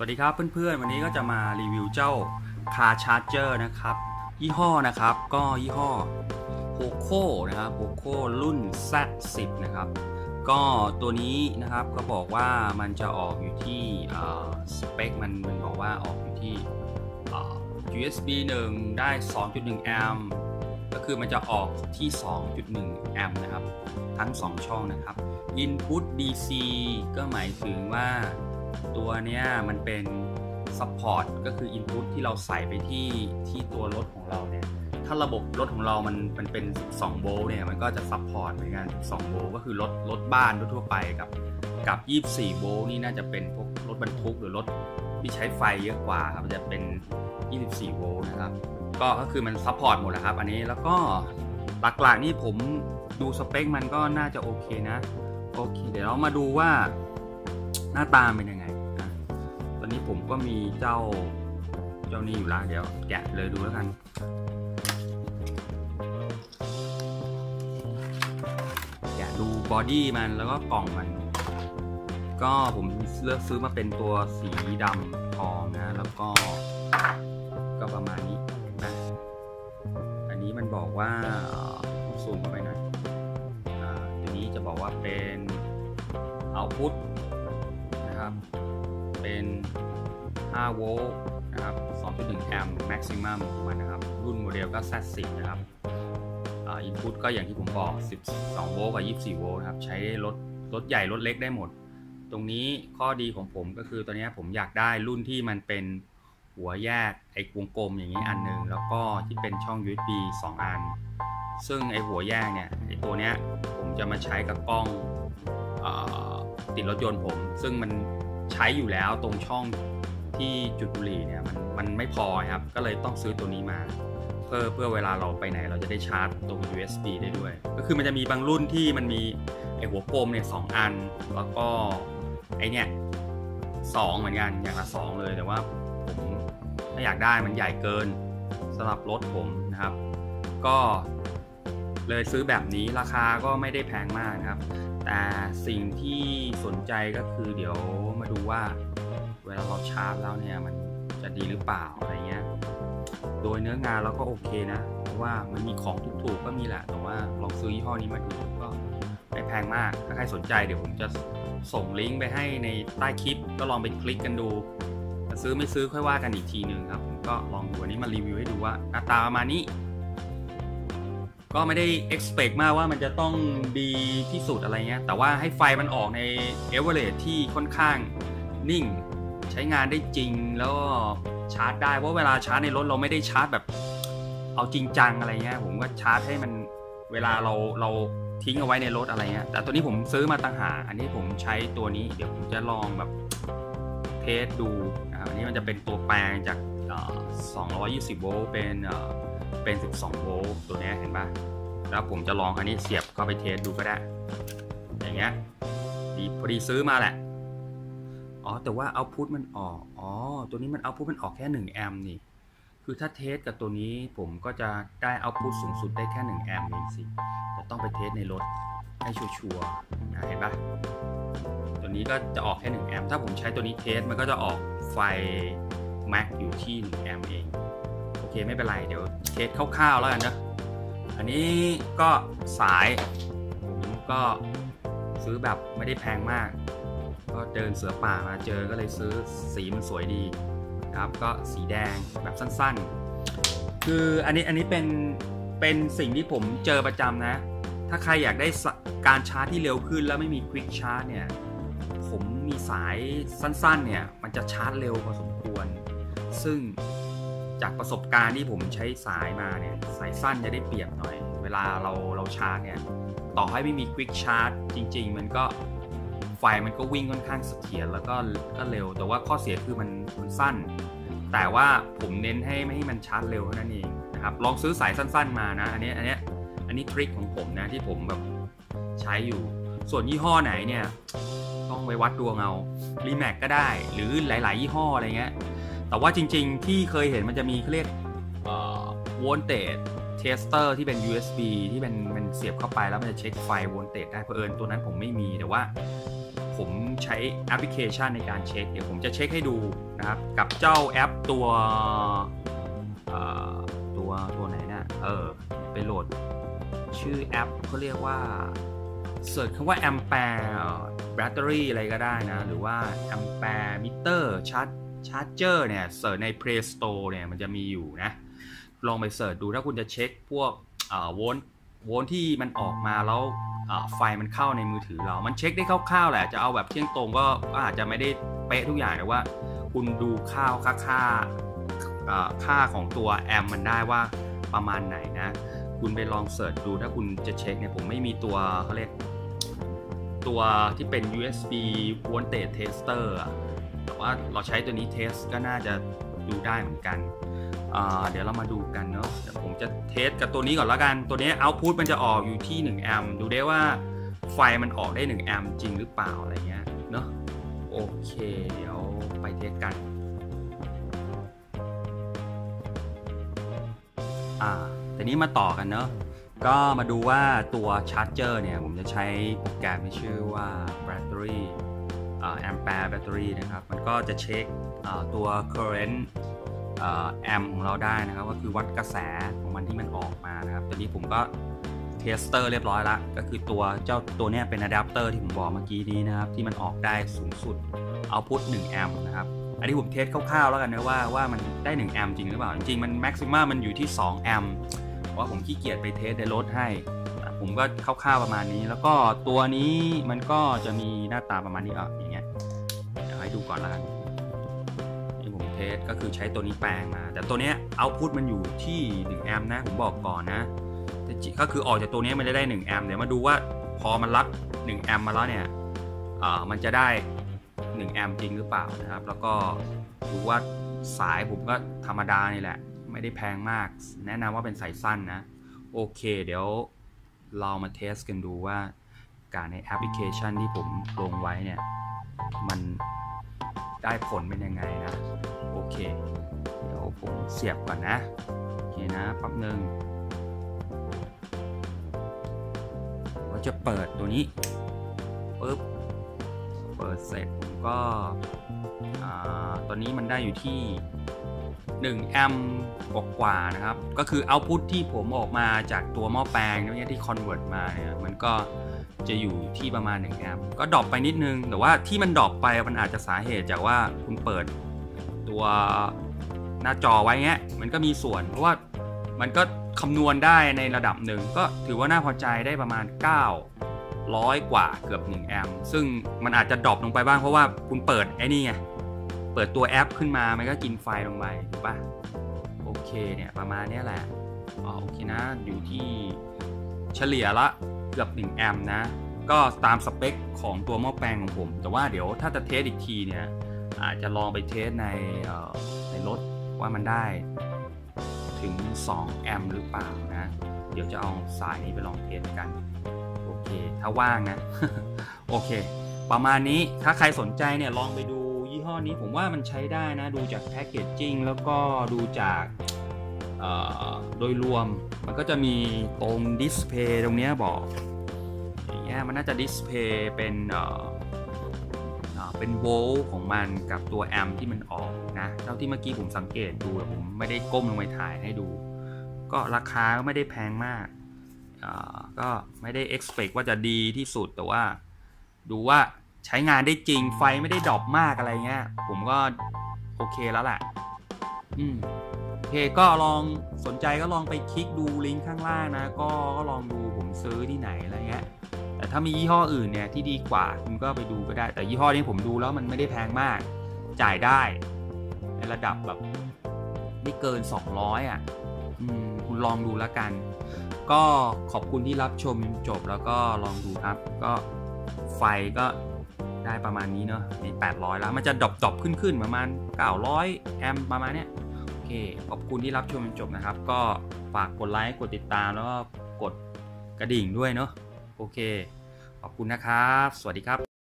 วัสดีครับเพื่อนๆวันนี้ก็จะมารีวิวเจ้า Car Charger นะครับยี่ห้อนะครับก็ยี่ห้อ Poco นะครับ Poco รุ่น Z10 นะครับก็ตัวนี้นะครับก็บอกว่ามันจะออกอยู่ที่สเปคมันบอกว่าออกอยู่ที่USB 1 ได้ 2.1 แอมป์ก็คือมันจะออกที่ 2.1 แอมป์นะครับทั้ง 2 ช่องนะครับ Input DC ก็หมายถึงว่าตัวเนี้ยมันเป็น Support ก็คือ Input ที่เราใส่ไปที่ตัวรถของเราเนี่ยถ้าระบบรถของเรามันเป็น12โวลต์เนี่ยมันก็จะ Support เหมือนกัน12โวลต์ก็คือรถบ้านทั่วไปกับ24โวลต์นี่น่าจะเป็นพวกรถบรรทุกหรือรถที่ใช้ไฟเยอะกว่าครับจะเป็น24โวลต์นะครับก็คือมัน Support หมดแหละครับอันนี้แล้วก็หลักๆนี่ผมดูสเปคมันก็น่าจะโอเคนะโอเคเดี๋ยวเรามาดูว่าหน้าตาเป็นยังไงตอนนี้ผมก็มีเจ้านี้อยู่แล้วเดี๋ยวแกะเลยดูแล้วกันแกะดูบอดี้มันแล้วก็กล่องมันก็ผมเลือกซื้อมาเป็นตัวสีดำทองนะแล้วก็ประมาณนี้นะอันนี้มันบอกว่าซูมเข้าไปหน่อยตัวนี้จะบอกว่าเป็นOutput นะครับเป็น5โวลต์นะครับ 2.1 แอมป์ maximum ของมันนะครับรุ่นโมเดลก็ Z10 นะครับinput ก็อย่างที่ผมบอก12โวลต์กับ24โวลต์นะครับใช้รถใหญ่รถเล็กได้หมดตรงนี้ข้อดีของผมก็คือตัวนี้ผมอยากได้รุ่นที่มันเป็นหัวแยกไอ้วงกลมอย่างนี้อันนึงแล้วก็ที่เป็นช่อง USB 2 อันซึ่งไอ้หัวแยกเนี่ยไอ้ตัวเนี้ยผมจะมาใช้กับกล้องติดรถยนต์ผมซึ่งมันใช้อยู่แล้วตรงช่องที่จุดบุหรี่เนี่ยมันไม่พอครับก็เลยต้องซื้อตัวนี้มาเพื่อเวลาเราไปไหนเราจะได้ชาร์จตรง USB ได้ด้วยก็คือมันจะมีบางรุ่นที่มันมีไอหัวกลมเนี่ย2อันแล้วก็ไอเนี่ย2เหมือนกันอย่างละ2เลยแต่ว่าผมถ้าอยากได้มันใหญ่เกินสำหรับรถผมนะครับก็เลยซื้อแบบนี้ราคาก็ไม่ได้แพงมากนะครับแต่สิ่งที่สนใจก็คือเดี๋ยวมาดูว่าเวลาเราชาร์จแล้วเนี่ยมันจะดีหรือเปล่าอะไรเงี้ยโดยเนื้องานเราก็โอเคนะเพราะว่ามันมีของถูกๆก็มีแหละแต่ว่าลองซื้อยี่ห้อนี้มาดูก็ไม่แพงมากถ้าใครสนใจเดี๋ยวผมจะส่งลิงก์ไปให้ในใต้คลิปก็ลองไปคลิกกันดูแต่ซื้อไม่ซื้อค่อยว่ากันอีกทีนึงครับผมก็ลองดูอันนี้มารีวิวให้ดูว่าหน้าตาประมาณนี้ก็ไม่ได้ expect มากว่ามันจะต้องดีที่สุดอะไรเงี้ยแต่ว่าให้ไฟมันออกใน average ที่ค่อนข้างนิ่งใช้งานได้จริงแล้วก็ชาร์จได้เพราะเวลาชาร์จในรถเราไม่ได้ชาร์จแบบเอาจริงจังอะไรเงี้ยผมก็ชาร์จให้มันเวลาเราทิ้งเอาไว้ในรถอะไรเงี้ยแต่ตัวนี้ผมซื้อมาต่างหากอันนี้ผมใช้ตัวนี้เดี๋ยวผมจะลองแบบเทสดูนะครับอันนี้มันจะเป็นตัวแปลงจาก220โวลต์เป็น12โวลต์ตัวนี้เห็นป่ะแล้วผมจะลองอันนี้เสียบเข้าไปเทสดูก็ได้อย่างเงี้ยพอดีซื้อมาแหละแต่ว่าเอาท์พุตมันออกตัวนี้มันเอาท์พุตมันออกแค่1แอมป์นี่คือถ้าเทสกับตัวนี้ผมก็จะได้เอาท์พุตสูงสุดได้แค่1แอมป์เองสิแต่ต้องไปเทสในรถให้ชัวร์ๆเห็นป่ะตัวนี้ก็จะออกแค่1แอมป์ถ้าผมใช้ตัวนี้เทสมันก็จะออกไฟแม็กอยู่ที่1แอมป์เองโอเคไม่เป็นไรเดี๋ยวเทสคร่าวๆแล้วกันนะอันนี้ก็สายผมก็ซื้อแบบไม่ได้แพงมากก็เดินเสือป่ามาเจอก็เลยซื้อสีมันสวยดีนะครับก็สีแดงแบบสั้นๆคืออันนี้เป็นสิ่งที่ผมเจอประจำนะถ้าใครอยากได้การชาร์จที่เร็วขึ้นแล้วไม่มีควิกชาร์จเนี่ยผมมีสายสั้นๆเนี่ยมันจะชาร์จเร็วพอสมควรซึ่งจากประสบการณ์ที่ผมใช้สายมาเนี่ยสายสั้นจะได้เปรียบหน่อยเวลาเราชาร์จเนี่ยต่อให้ไม่มีควิกชาร์จจริงๆมันก็ไฟมันก็วิ่งค่อนข้างเสถียรแล้วก็เร็วแต่ว่าข้อเสียคือมันสั้นแต่ว่าผมเน้นให้ไม่ให้มันชาร์จเร็วเท่านั้นเองนะครับลองซื้อสายสั้นๆมานะอันนี้ทริคของผมนะที่ผมแบบใช้อยู่ส่วนยี่ห้อไหนเนี่ยต้องไปวัดดวงเอารีแม็กก็ได้หรือหลายๆยี่ห้ออะไรเงี้ยแต่ว่าจริงๆที่เคยเห็นมันจะมีเขาเรียกvoltage tester ที่เป็น USB ที่มันเสียบเข้าไปแล้วมันจะเช็คไฟ voltage ได้เผอิญตัวนั้นผมไม่มีแต่ว่าผผมใช้แอปพลิเคชันในการเช็คเดี๋ยวผมจะเช็คให้ดูนะครับกับเจ้าแอปตัวไหนนะไปโหลดชื่อแอปเขาเรียกว่าเสิร์ชคำว่า Ampere Battery อะไรก็ได้นะหรือว่า Ampere Meter Charger เนี่ยเสิร์ชใน Play Store เนี่ยมันจะมีอยู่นะลองไปเสิร์ชดูถ้าคุณจะเช็คพวกโวลต์ที่มันออกมาแล้วไฟมันเข้าในมือถือเรามันเช็คได้คร่าวๆแหละจะเอาแบบเที่ยงตรงก็อาจจะไม่ได้เป๊ะทุกอย่างแต่ว่าคุณดูค่าของตัวแอมมันได้ว่าประมาณไหนนะคุณไปลองเสิร์ชดูถ้าคุณจะเช็คเนี่ยผมไม่มีตัวเขาเรียกตัวที่เป็น USB voltage tester แต่ว่าเราใช้ตัวนี้เทสก็น่าจะดูได้เหมือนกันเดี๋ยวเรามาดูกันเนาะเดี๋ยวผมจะเทสกับตัวนี้ก่อนละกันตัวนี้ output มันจะออกอยู่ที่1แอมป์ดูได้ว่าไฟมันออกได้1แอมป์จริงหรือเปล่าอะไรเงี้ยเนาะโอเคเดี๋ยวไปเทสกันทีนี้มาต่อกันเนาะก็มาดูว่าตัวชาร์จเจอร์เนี่ยผมจะใช้โปรแกรมที่ชื่อว่า Battery Ampere Battery นะครับมันก็จะเช็คตัว currentแอมของเราได้นะครับก็คือวัดกระแสของมันที่มันออกมานะครับตอนนี้ผมก็เทสเตอร์เรียบร้อยแล้วก็คือตัวเนี้ยเป็นอะแดปเตอร์ที่ผมบอกเมื่อกี้นี้นะครับที่มันออกได้สูงสุดเอาพุต1แอมป์นะครับอันนี้ผมเทสคร่าวๆแล้วกันนะว่ามันได้1แอมป์จริงหรือเปล่าจริงๆมันแม็กซิมัมมันอยู่ที่2แอมป์เพราะผมขี้เกียจไปเทสในรถให้ผมก็คร่าวๆประมาณนี้แล้วก็ตัวนี้มันก็จะมีหน้าตาประมาณนี้อย่างเงี้ยเดี๋ยวให้ดูก่อนแล้วกันก็คือใช้ตัวนี้แปลงมาแต่ตัวนี้เอาท์พุตมันอยู่ที่1แอมป์นะผมบอกก่อนนะก็คือออกจากตัวนี้มันจะได้1แอมป์เดี๋ยวมาดูว่าพอมันรับ1แอมป์มาแล้วเนี่ยมันจะได้1แอมป์จริงหรือเปล่านะครับแล้วก็ดูว่าสายผมก็ธรรมดานี่แหละไม่ได้แพงมากแนะนำว่าเป็นสายสั้นนะโอเคเดี๋ยวเรามาเทสกันดูว่าการในแอปพลิเคชันที่ผมลงไว้เนี่ยมันได้ผลเป็นยังไงนะโอเคเดี๋ยวผมเสียบก่อนนะโอเคนะแป๊บนึงก็จะเปิดตัวนี้ปึ๊บเปิดเสร็จผมก็ตอนนี้มันได้อยู่ที่1แอมป์กว่านะครับก็คือเอาท์พุตที่ผมออกมาจากตัวหม้อแปลงเนี่ยที่คอนเวิร์ตมาเนี่ยมันก็จะอยู่ที่ประมาณ1แอมป์ก็ดรอปไปนิดนึงแต่ว่าที่มันดรอปไปมันอาจจะสาเหตุจากว่าคุณเปิดตัวหน้าจอไว้เงี้ยมันก็มีส่วนเพราะว่ามันก็คำนวณได้ในระดับหนึ่งก็ถือว่าน่าพอใจได้ประมาณ900กว่าเกือบ1แอมป์ซึ่งมันอาจจะดรอปลงไปบ้างเพราะว่าคุณเปิดไอ้นี่ไงเปิดตัวแอปขึ้นมามันก็กินไฟลงไปถูกปะโอเคเนี่ยประมาณนี้แหละโอเคนะอยู่ที่เฉลี่ยละเกือบ1แอมป์นะก็ตามสเปคของตัวหม้อแปลงของผมแต่ว่าเดี๋ยวถ้าจะเทสอีกทีเนี่ยอาจจะลองไปเทสในรถว่ามันได้ถึง2แอมป์หรือเปล่านะเดี๋ยวจะเอาสายนี้ไปลองเทสกันโอเคถ้าว่างนะ โอเคประมาณนี้ถ้าใครสนใจเนี่ยลองไปดูยี่ห้อนี้ผมว่ามันใช้ได้นะดูจากแพคเกจจิ้งแล้วก็ดูจากโดยรวมมันก็จะมีตรงดิสเพย์ตรงนี้บอกอย่างเงี้ยมันน่าจะดิสเพย์เป็นโวลต์ของมันกับตัวแอมป์ที่มันออกนะเท่าที่เมื่อกี้ผมสังเกตดูผมไม่ได้ก้มลงไปถ่ายให้ดูก็ราคาก็ไม่ได้แพงมากก็ไม่ได้ expect ว่าจะดีที่สุดแต่ว่าดูว่าใช้งานได้จริงไฟไม่ได้ดรอปมากอะไรเงี้ยผมก็โอเคแล้วแหละโอเคก็ลองสนใจก็ลองไปคลิกดูลิงก์ข้างล่างนะก็ลองดูผมซื้อที่ไหนอะไรเงี้ยแต่ถ้ามียี่ห้ออื่นเนี่ยที่ดีกว่าคุณก็ไปดูก็ได้แต่ยี่ห้อนี้ผมดูแล้วมันไม่ได้แพงมากจ่ายได้ในระดับแบบไม่เกิน200คุณลองดูแล้วกันก็ขอบคุณที่รับชมจบแล้วก็ลองดูครับก็ไฟก็ได้ประมาณนี้เนาะใน800แล้วมันจะดรอปขึ้นประมาณ900แอมป์ประมาณเนี้ยโอเคขอบคุณที่รับชมจบนะครับก็ฝากกดไลค์กดติดตามแล้วก็กดกระดิ่งด้วยเนาะโอเคขอบคุณนะครับสวัสดีครับ